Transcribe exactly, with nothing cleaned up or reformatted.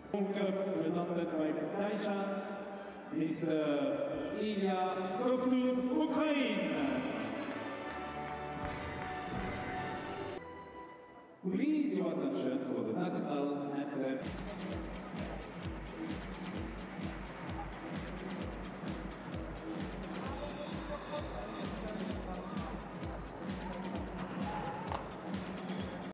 World Cup presented by Federation, Mister Illia Kovtun, Ukraine. Please your attention for the national anthem.